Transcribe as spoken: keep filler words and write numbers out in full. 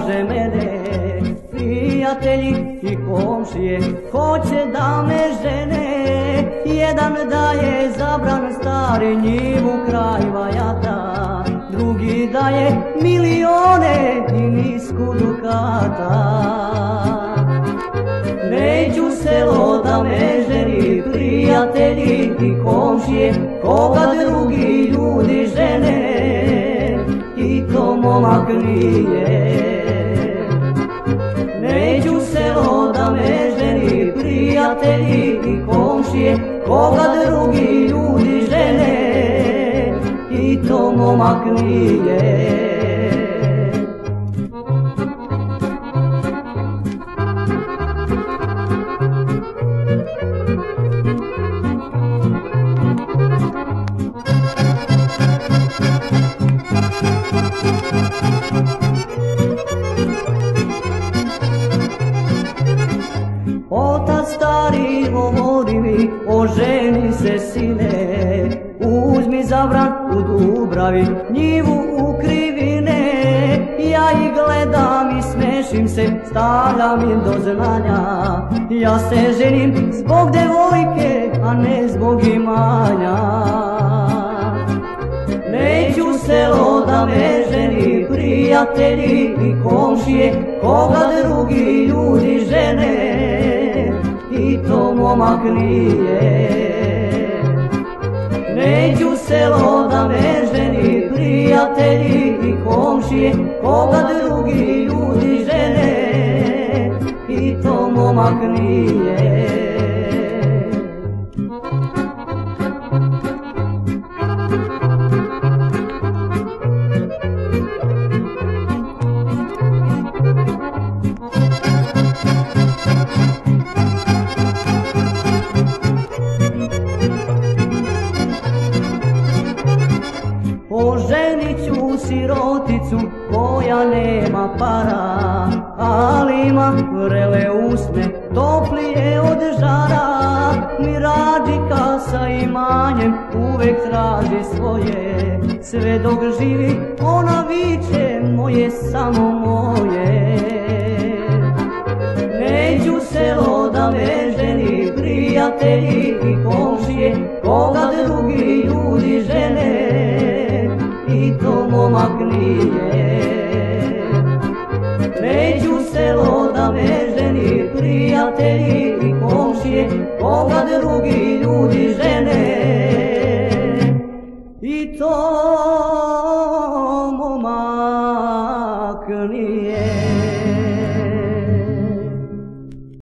traže mene. Prijatelji i komšije hoće da me žene. Jedan daje zabran stari njivu kraj vajata, drugi daje milione i nisku dukata. Neću selo da me ženi, prijatelji i komšije, koga drugi ljudi žene, i to momak nije. Neću selo da me ženi, prijatelji i komšije, koga drugi ljudi žene, i to momak nije. Otac stari govori mi, oženi se sine, uzmi zabran u Dubravi, njivu u Krivine. Ja ih gledam i smešim se, stavljam im do znanja, ja se ženim zbog devojke, a ne zbog imanja. Neću selo da me ženi, prijatelji i komšije, koga drugi ljudi žene, i to momak nije. Neću selo da me ženi, prijatelji i komšije, koga drugi ljudi žene, i to momak nije. Oženit ću siroticu koja nema para, ali ima vrele usne, toplije od žara. Mirađika sa imanjem uvek traži svoje, sve dok živi ona viče moje, samo moje. Neću selo da me ženi, prijatelji i komšije, koga drugi ljudi žene, i to momak nije. Neću selo da me ženi, prijatelji i komšije, koga drugi ljudi žene, i to